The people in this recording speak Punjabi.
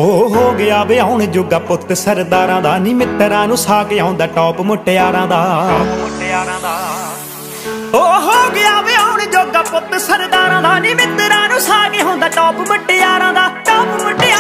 ਹੋ ਗਿਆ ਵਿਆਹੁਣ ਜੋਗਾ ਪੁੱਤ ਸਰਦਾਰਾਂ ਦਾ ਨੀ ਮਿੱਤਰਾਂ ਨੂੰ ਸਾਕ ਆਉਂਦਾ ਟੌਪ ਮੁਟਿਆਰਾਂ ਦਾ ਹੋ ਗਿਆ ਵਿਆਹੁਣ ਜੋਗਾ ਪੁੱਤ ਸਰਦਾਰਾਂ ਦਾ ਨੀ ਮਿੱਤਰਾਂ ਨੂੰ ਸਾਕ ਆਉਂਦਾ ਟੌਪ ਮੁਟਿਆਰਾਂ ਦਾ